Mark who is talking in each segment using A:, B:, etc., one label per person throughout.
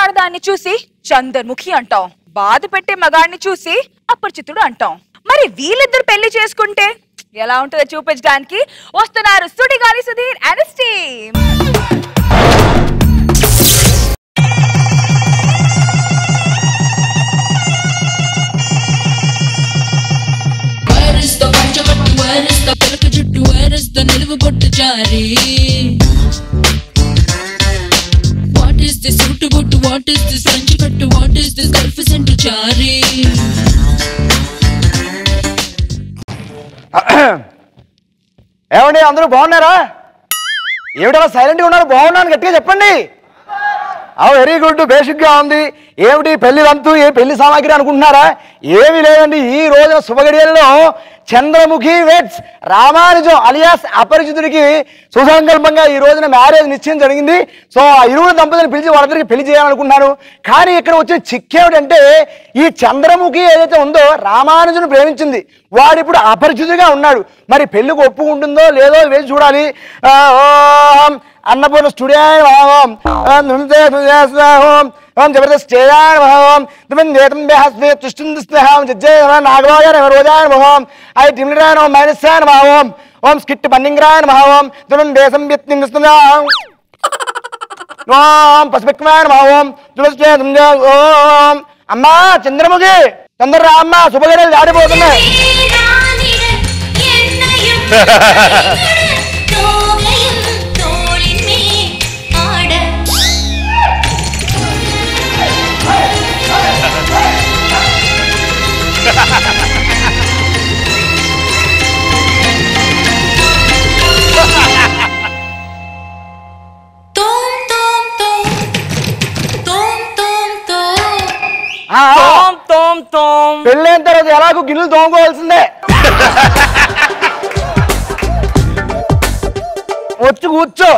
A: ఆడదాన్ని చూసి చంద్రముఖి అంటాం, బాధ పెట్టే మగాడిని చూసి అపరిచితుడు అంటాం. మరి వీళ్ళిద్దరు పెళ్లి చేసుకుంటే ఎలా ఉంటుందో చూపించడానికి వస్తున్నారు Sudigali Sudheer and team.
B: What is this suitable? What is this Sanjikattu? What is this Galficent Chari?
C: ఏమండి అందరూ బాగున్నారా? ఏమిటలా సైలెంట్గా ఉన్నారు? బాగున్నాను గట్టిగా చెప్పండి. వెరీ గుడ్, బేసిక్గా ఉంది. ఏమిటి పెళ్లి వంతు, ఏ పెళ్లి సామాగ్రి అనుకుంటున్నారా? ఏమీ లేదండి. ఈ రోజున శుభగడియల్లో చంద్రముఖి వెడ్స్ రామానుజం అలియాస్ అపరిచితుడికి సుసంకల్పంగా ఈ రోజున మ్యారేజ్ నిశ్చయం జరిగింది. సో ఆ ఇరువురు దంపతులను పిలిచి వాళ్ళందరికీ పెళ్లి చేయాలనుకున్నాను. కానీ ఇక్కడ వచ్చిన చిక్కేమిటంటే ఈ చంద్రముఖి ఏదైతే ఉందో రామానుజుని ప్రేమించింది, వాడు ఇప్పుడు అపరిచితుడిగా ఉన్నాడు. మరి పెళ్లికి ఒప్పుకుంటుందో లేదో వేసి చూడాలి. అన్నపూర్ణ స్టూడియో జబర్దస్త్ నాగభాగాన్ రోజాన్ మహోం ఐ టిమ్రాన్ ఓం మైనసాన్ మహోం ఓం స్కిట్ బన్నింగ్రాన్ మహోం దురం దేశం వ్యక్తింగుస్తున్నాం ఓం పసుపెక్కుమాన్ మహోం ఓం. అమ్మా చంద్రముఖి తొందరరా అమ్మా, శుభగడియలు దాడిపోతున్నాయి. పెళ్ళైన తర్వాత ఎలాగో గిన్నెలు తోముకోవాల్సిందే. వచ్చి కూర్చో.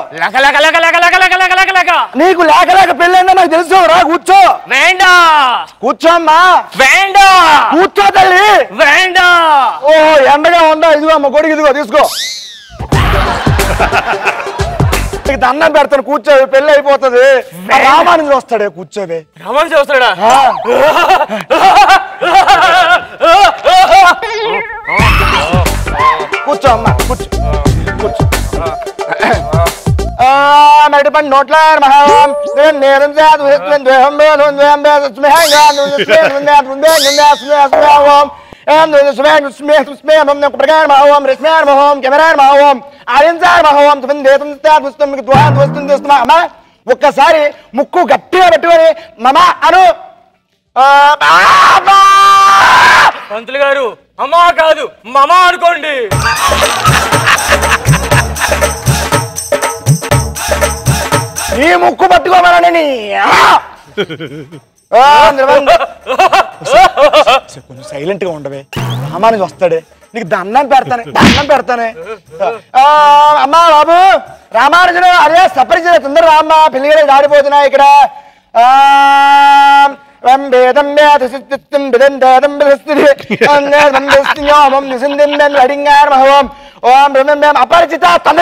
C: నీకు లేక లేక పెళ్ళైందా నాకు తెలుసు. రా కూర్చో. వేండా కూర్చో అమ్మా. వేండా కూర్చో తల్లి. వేండా. ఓ ఎండగా ఉందా? ఇదిగో అమ్మ కొడుకు, ఇదిగో తీసుకో. దండం పెడతాను, కూర్చో. పెళ్లి అయిపోతుంది. రామానుజు వస్తాడే, కూర్చోవే. రామానుజు వస్తాడా? కూర్చో అమ్మా, కూర్చో కూర్చో. మెరటి పండి నోట్ల మహాం ఒక్కసారి ముక్కు గట్టిగా పెట్టుకొని మమా అను.
D: పంతులు గారు అమ్మా కాదు మమా అనుకోండి.
C: ఈ ముక్కు పట్టుకోమని కొంచెం సైలెంట్ గా ఉండవే. రామానుజు వస్తాడే, నీకు దండం పెడతానే, దండం పెడతానే. అమ్మా బాబు రామానుజుడు అదే సపరిచిన తొందర రామ్మ, పిల్లలు దాడిపోతున్నాయి ఇక్కడ. అపరిచిత తొందర.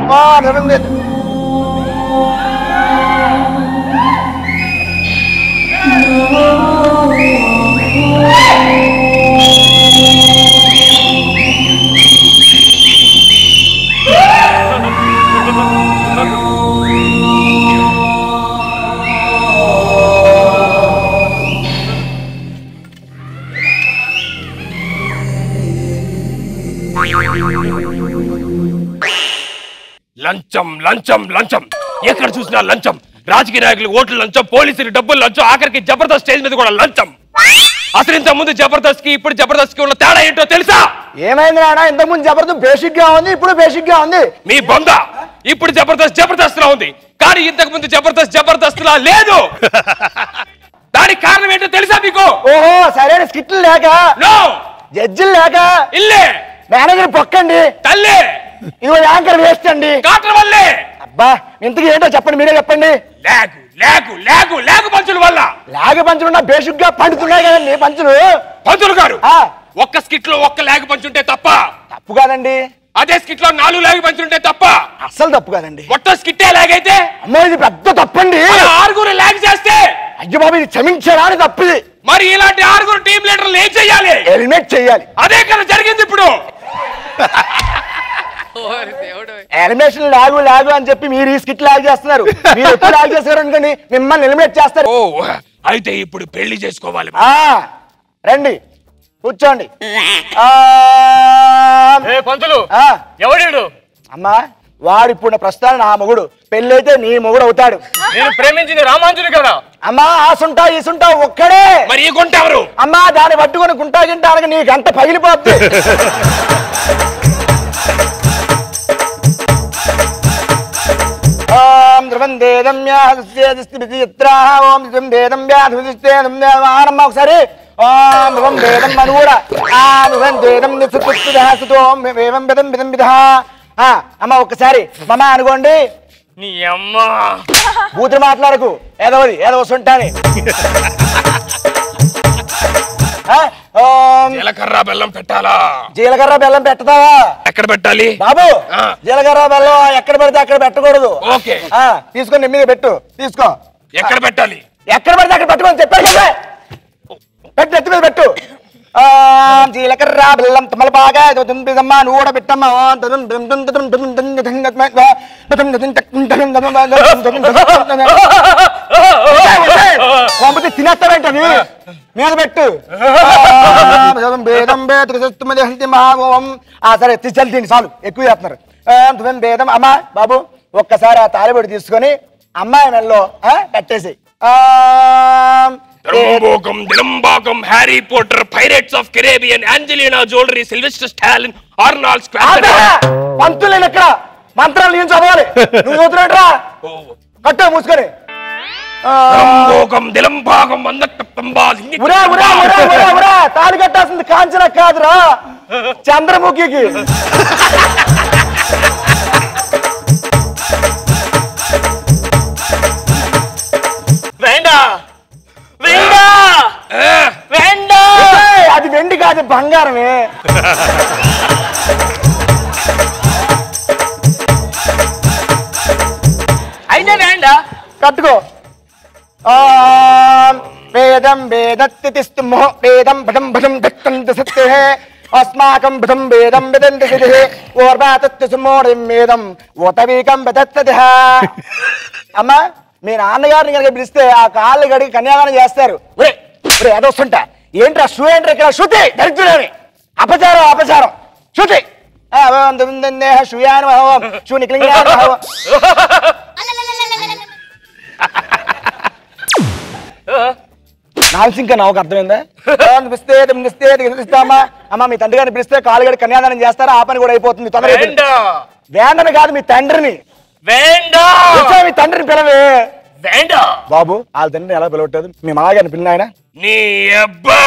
D: లంచం లంచం లంచం, ఎక్కడ చూసినా లంచం. రాజకీయ నాయకులు ఓట్లు లంచం, పోలీసులు డబ్బులు లంచం, ఆఖరికి జబర్దస్త్ స్టేజ్ మీద కూడా లంచం. అసలు ఇంత ముందు జబర్దస్త్ కి ఇప్పుడు జబర్దస్త్ కి ఉన్న తేడా ఏంటో తెలుసా?
C: ఏమైంది నాన్న? ఇంతకు ముందు జబర్దస్త్ బేసిక్ గా ఉంది, ఇప్పుడు బేసిక్ గా ఉంది.
D: మీ బొంద. ఇప్పుడు జబర్దస్త్ జబర్దస్త్ లా ఉంది, కానీ ఇంతకు ముందు జబర్దస్త్ జబర్దస్త్ లా లేదు. దానికి కారణం ఏంటో తెలుసా మీకు?
C: ఓహో, సరైన స్కిట్లు లేక, జడ్జిలు లేక,
D: ఇల్లే
C: మేనేజర్ పొక్కండి,
D: తల్లి
C: ఇదిగో యాంకర్ వేస్ట్ అండి,
D: కాటర్ వల్లే.
C: అబ్బా ఇంతకీ ఏంటో చెప్పండి, మీరే చెప్పండి.
D: లేకు లేకు లేకు లేకు పంచుల వల్ల.
C: లేక పంచులున్నా బేసిక్ గా పండుతున్నాయి కదండి పంచులు.
D: పంచులు గారు ఒక్క స్కిట్ లో ఒక్క లేక పంచుంటే తప్ప?
C: తప్పు కాదండి.
D: అదే స్కిట్ లో 4 లాగి పంచుంటే తప్ప?
C: అస్సలు తప్పు కాదండి.
D: మొత్తం స్కిట్టే లాగైతే?
C: అమ్మో ఇది పెద్ద తప్పండి.
D: 6 లాగ్ చేస్తే?
C: అయ్యో బాబు ఇది క్షమించరా అని తప్పిది.
D: మరి ఇలాంటి 6 టీం లీడర్లు ఏం చెయ్యాలి?
C: ఎలిమినేట్ చెయ్యాలి.
D: అదే కదా జరిగింది ఇప్పుడు.
C: ఎలిమినేషన్ లాగు అని చెప్పి మీరు ఈ స్కిట్ లాగ్ చేస్తున్నారు. మీరు ఎప్పుడు లాగ్ చేస్తారు అనుకోండి మిమ్మల్ని ఎలిమినేట్ చేస్తారు.
D: ఓ అయితే ఇప్పుడు పెళ్లి చేసుకోవాలి.
C: రండి కూర్చోండి.
E: పంతులు ఎవడు?
C: అమ్మా వాడు ఇప్పుడు ప్రస్తుతానికి నా మొగుడు. పెళ్ళైతే నీ మొగుడు అవుతాడు.
E: నేను ప్రేమించింది రామాంజుని కదా.
C: అమ్మా ఆసుంటా ఈసుంటా ఒక్కడే.
D: మరి ఈ గుంట ఎవరు?
C: అమ్మా దాన్ని పట్టుకొని గుంటా గింటా అనగా నీకు అంత పగిలిపోద్ది. ఓం ధ్రువందేదం వ్యాధుమా ఒకసారి ఓం ధ్రువం వేదం అని కూడా అమ్మ ఒక్కసారి మమ అనుకోండి.
E: నీ అమ్మ
C: కూతురు మాట్లాడకు ఏదోది ఏదో వస్తుంటాని.
D: జీలకర్ర బెల్లం పెట్టాలా?
C: జీలకర్ర బెల్లం పెట్టదావా?
D: ఎక్కడ పెట్టాలి
C: బాబు? జీలకర్ర బెల్లం ఎక్కడ పెడితే అక్కడ పెట్టకూడదు.
D: ఓకే
C: తీసుకొని నీ మీద పెట్టు. తీసుకో.
D: ఎక్కడ పెట్టాలి?
C: ఎక్కడ పడితే అక్కడ పెట్టుకొని చెప్పాను కదా. పెట్టు ఎత్తి మీద పెట్టు. జీలకర్ర బెల్లం తమలపాగా తుంపిదమ్మా నువ్వు కూడా పెట్టమ్మా. పంపితే తినేస్తావేంటది మీద పెట్టు. సరే తీసుకెళ్ళి తిండి చాలు ఎక్కువ చేస్తున్నారు. భేదం అమ్మా బాబు ఒక్కసారి ఆ తాలిబడి తీసుకొని అమ్మాయి మెల్లో కట్టేసి.
D: Harry Potter, Pirates of Caribbean, Angelina Jolie, Sylvester Stallone, Arnold
C: పంతులు ఇక్కడ మంత్రాలు నేను చదవాలి. నువ్వు చదువుతున్నట్రా కట్టు మూసుకొని. తాళి కట్టాల్సింది కాంచన కాదురా చంద్రముఖికి. అది వెండి కాదు బంగారమే.
E: అయినా వేండా
C: కట్టుకో. వేదం వేదత్తిస్తు వేదం భటం భటం దక్కంత సత్తే అస్మాకం భృతం వేదం విదంతి సిద్ధి ఓర్వాతత్తి సుమోడిం వేదం ఓతవీకం విదత్తది. అమ్మా మీ నాన్నగారిని కనుక పిలిస్తే ఆ కాళ్ళు గడికి కన్యాదానం చేస్తారు. ఏదొస్తుంటా ఏంట్రా షూ ఏంట్రా ఇక్కడ శృతి దరిద్రులని అపచారం అపచారం శృతి షూయాన్ షూ నిక్లింగ్ నాల్సింకా నాకు అర్థమైందా? ఇస్తామా అమ్మ మీ తండ్రి గారిని పిలిస్తే కాళ్ళు గడి కన్యాదానం చేస్తారా? ఆ పని కూడా అయిపోతుంది. తొందరగా వేండని కాదు మీ తండ్రిని. మీ తండ్రిని పిలవే. బాబు వాళ్ళ తండ్రిని ఎలా పిలవట్లేదు? మీ మామగారిని పిలిన ఆయన
D: నీ అబ్బా.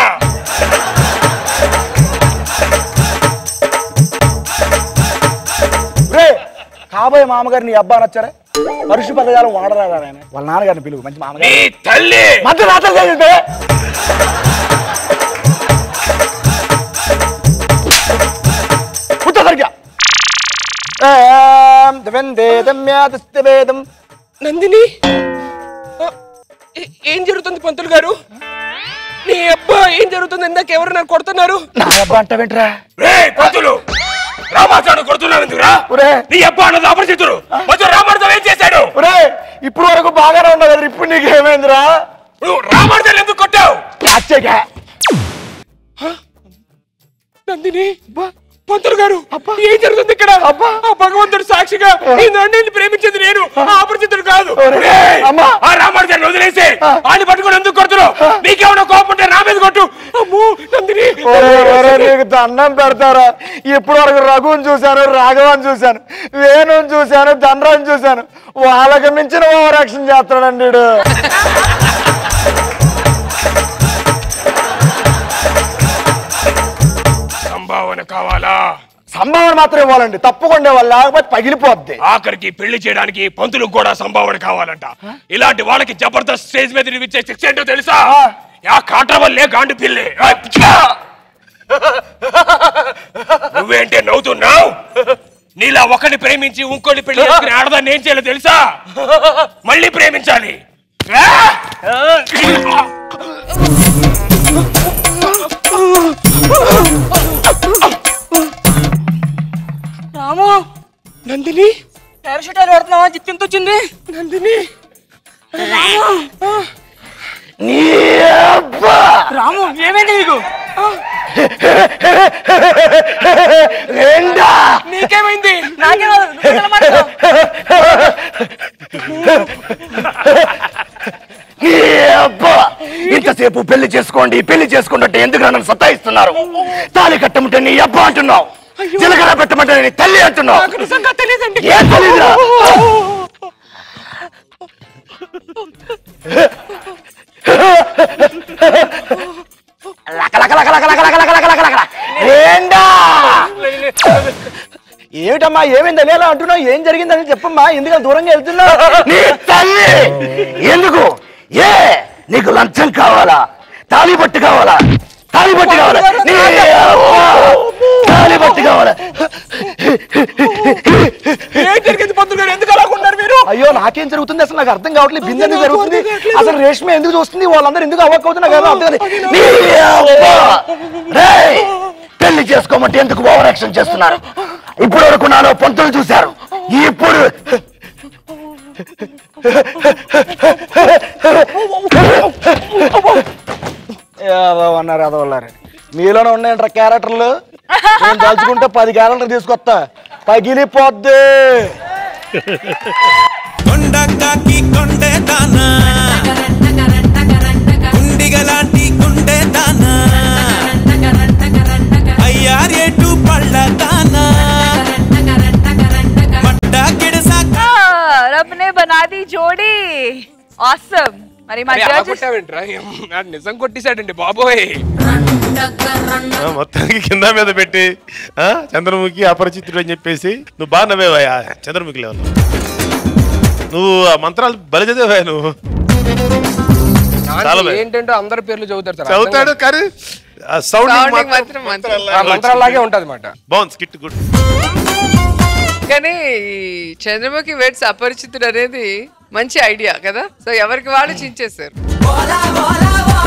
C: కాబోయే మామగారు నీ అబ్బా నచ్చారా? పరుషు పదజాలం వాడరాదా ఆయన? వాళ్ళ నాన్నగారిని పిలువు. మంచి మామగారు
D: తల్లి
C: మధ్య రాత్రి చేసిందే. సరిగ్గా
D: నందిని ఏం జరుగుతుంది పంతులు గారు? నీ అబ్బా ఏం జరుగుతుంది? ఇందాక ఎవరు నన్ను కొడుతున్నారు?
C: నా అబ్బా అంటావేంట్రా?
D: పంతులు రామాచాడు కొడుతున్నావు ఎందుకురా? నీ అబ్బా అన్నది అపరిచితుడు. రామాచాడు ఏం చేశాడు?
C: ఇప్పుడు వరకు బాగానే ఉండదు కదా, ఇప్పుడు నీకు ఏమైందిరా?
D: రామాచాడు ఎందుకు కొట్టావు? నందిని పంతులు గారు ఏం జరుగుతుంది ఇక్కడ? ఆ భగవంతుడు సాక్షిగా ఈ నందిని ప్రేమించింది నేను, అపరిచితుడు కాదు. ఆ రామాచారిని వదిలేసి ఆయన పట్టుకుని ఎందుకు కొడుతున్నావు? నీకేమన్నా కోపం ఉంటే నా మీద కొట్టు. అమ్మో నందిని
C: నీకు దండం పెడతారా? ఇప్పుడు వరకు రఘుని చూశాను, రాఘవని చూశాను, వేణుని చూశాను, దండ్రాన్ని చూశాను. వాళ్ళకి మించిన ఓవరాక్షన్ చేస్తాడండి వీడు.
D: సంభావన కావాలా?
C: సంభావన మాత్రం ఇవ్వాలండి, తప్పకుండా వాళ్ళు లేకపోతే పగిలిపోద్ది.
D: ఆఖరికి పెళ్లి చేయడానికి పంతులకు కూడా సంభావన కావాలంట. ఇలాంటి వాళ్ళకి జబర్దస్త్ స్టేజ్ మీద ఇచ్చే శిక్ష ఏంటో తెలుసా? కాంట్ర వల్లే గాండు పిల్లి. నువ్వేంటే నవ్వుతున్నావు? నీలా ఒకరిని ప్రేమించి ఇంకోటి పెళ్లి చేసుకుని ఆడదాన్ని ఏం చేయాలో తెలుసా? మళ్ళీ ప్రేమించాలి.
E: రాము,
D: నందిని
E: పారాషూట్ ఆడుతున్నావా? జిత్తింత వచ్చింది.
D: నందిని
E: రాము, ఏమైంది నీకు? నీకేమైంది?
C: ఇంతసేపు పెళ్లి చేసుకోండి పెళ్లి చేసుకుంటే ఎందుకు నన్ను సతాయిస్తున్నారు? తాళి కట్టమంటే నీ అబ్బా అంటున్నావు, జీలకర్ర పెట్టమంటే నీ తల్లి అంటున్నావు. ఏం తెలీదురా? ఏమిటమ్మా ఏమైంది అని ఎలా అంటున్నావు? ఏం జరిగిందని చెప్పమ్మా, ఎందుకని దూరంగా వెళ్తున్నావు? నీ తల్లి ఎందుకు? ఏ నీకు లంచం కావాలా? తాళి పట్టు కావాలా? తాళి పట్టు కావాలా? తాళి పట్టు కావాలా? అయ్యో నాకేం జరుగుతుంది అసలు నాకు అర్థం కావట్లేదు. బిందె ఎందుకు జరుగుతుంది అసలు? రేష్మ ఎందుకు చూస్తుంది? వాళ్ళందరూ ఎందుకు అవ్వక అవుతున్నా కదా అర్థం. పెళ్లి చేసుకోమంటే ఎందుకు ఓవర్ యాక్షన్ చేస్తున్నారు? ఇప్పుడు వరకు నాలో పంతులు చూశారు, ఇప్పుడు అన్నారు అదవల్లారు. మీలోనే ఉన్నాయంటారా క్యారెక్టర్లు? నేను తలుచుకుంటే 10 క్యారెక్టర్లు తీసుకొస్తా, పగిలిపోద్ది.
F: కొండకాకి కొండే దానా, కుండిగలాంటి గుండె దానా, అయ్యారేటు పళ్ళ దానా, మట్ట గిడసా
A: रब ने बना दी जोड़ी awesome. మరి మా జడ్జెస్
D: నిజం కొట్టేశాడండి బాబోయ్.
G: మొత్తానికి కింద మీద పెట్టి చంద్రముఖి అపరిచితుడు అని చెప్పేసి నువ్వు బాగా నవ్వేవా? చంద్రముఖి లేవు నువ్వు ఆ మంత్రాలు బలి చదివా నువ్వు.
D: ఏంటంటే అందరి పేర్లు చదువుతారు,
G: చదువుతాడు కానీ
D: మంత్రాలాగే ఉంటది అన్నమాట.
G: బాగుంది స్కిట్, గుడ్.
H: కానీ చంద్రముఖి వెడ్స్ అపరిచితుడు అనేది మంచి ఐడియా కదా. సో ఎవరికి వాళ్ళు చించేశారు.